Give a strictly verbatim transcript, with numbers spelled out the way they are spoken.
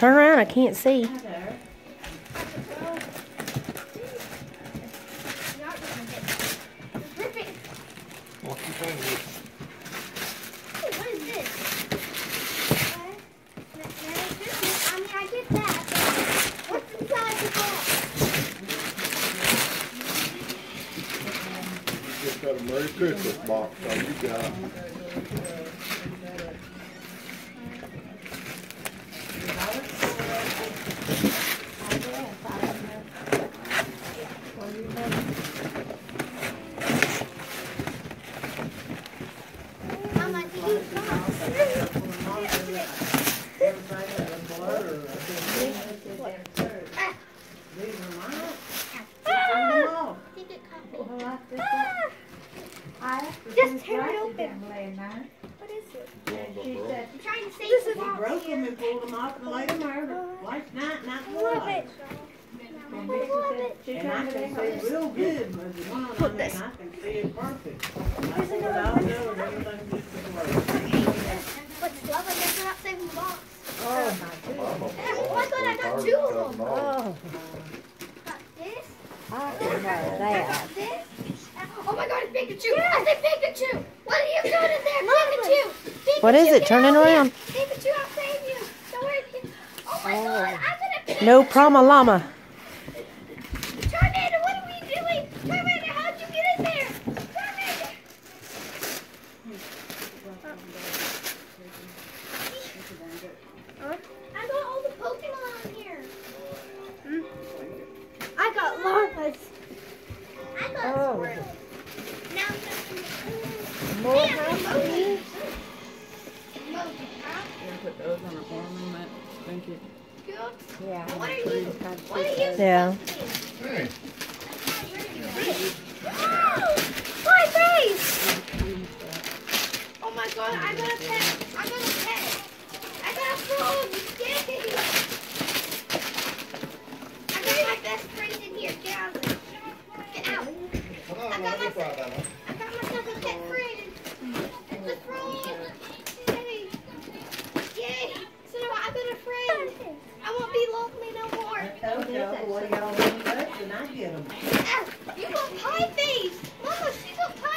Turn around, I can't see. What you think? What is this? I mean, I get that, but what's inside the box? You just got a Merry Christmas box, so you got. Mama, do you just tear it open. What is it? I'm trying to save This the is he box broke here. them and pulled them off and laid them over last night, night I love before. it. I love it. And I can see real good, but the one, I mean, I can see it perfect. I see what I'll do and everything just to work. But still, I guess we're not saving the box. Oh, my goodness. Oh my god, I got two of them. Oh. Got this. I can know I that. got this. Oh my god, it's Pikachu. I said Pikachu. What are you doing in there? Pikachu. Pikachu. What is it? Get Turn it out here. around. Pikachu, I'll save you. Don't worry. Oh my god, I'm gonna No Prama Llama. Tornado, what are we doing? Tornado, how'd you get in there? Tornado. I got all the Pokemon here. I got Larvas. I got Oh. Squirtle. Now I'm gonna More Man, houses? Emoji, huh? Gonna put those on a form on that, thank you. Good. Yeah. What are you? What are you? Yeah. Hey, Oh, my face! Oh my god, I got a pet. I got a pet. I got a frog. Yay! I got my best friend in here. Get out of there. Get out. I got myself, I got myself a pet friend. It's a frog. Yay. Yay. So I got a friend. I won't be lonely no more. I told y'all, what y'all want to do, and I get them. Ah, you got pie face. Mama, she got pie